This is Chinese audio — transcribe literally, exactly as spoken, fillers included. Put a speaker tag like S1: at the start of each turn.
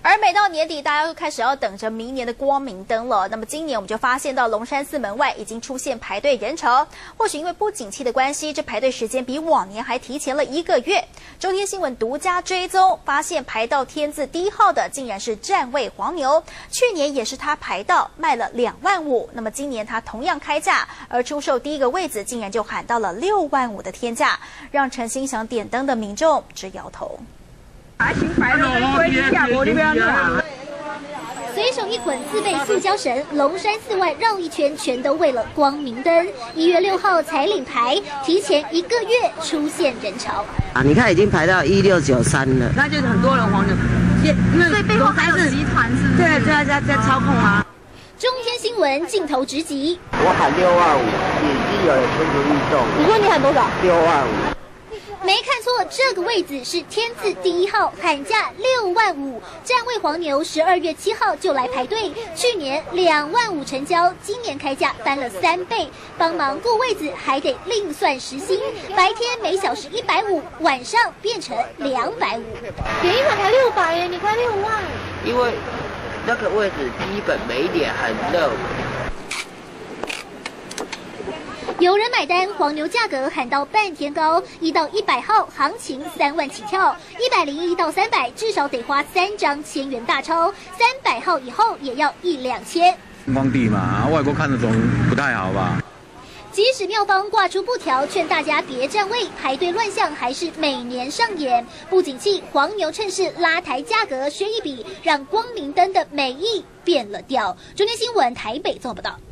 S1: 而每到年底，大家都开始要等着明年的光明灯了。那么今年我们就发现到龙山寺门外已经出现排队人潮，或许因为不景气的关系，这排队时间比往年还提前了一个月。中天新闻独家追踪，发现排到天字第一号的竟然是占位黄牛，去年也是他排到卖了两万五，那么今年他同样开价，而出售第一个位子竟然就喊到了六万五的天价，让诚心想点灯的民众直摇头。
S2: 随手一捆自备塑胶绳，龙山寺外绕一圈，全都为了光明灯。一月六号才领牌，提前一个月出现人潮。
S3: 啊，你看已经排到一六九三了，那就是很多人黄牛，因为背后还有集团是不是？对，就要在在操控啊。
S2: 中天新闻镜头直击，
S3: 我喊六万五，已经有人宣布运动。
S2: 你说你喊多少？
S3: 六万五。
S2: 没看错，这个位子是天字第一号，喊价六万五。占位黄牛十二月七号就来排队，去年两万五成交，今年开价翻了三倍。帮忙顾位子还得另算时薪，白天每小时一百五，晚上变成两百五。点一款才六百耶，你开六万？
S3: 因为那个位置基本每点很热。
S2: 有人买单，黄牛价格喊到半天高，一到一百号行情三万起跳，一百零一到三百至少得花三张千元大钞，三百号以后也要一两千。
S4: 荒地嘛，外国看得懂不太好吧？
S2: 即使庙方挂出布条劝大家别占位，排队乱象还是每年上演。不景气，黄牛趁势拉抬价格，削一笔，让光明灯的美意变了调。中天新闻台北综合报道。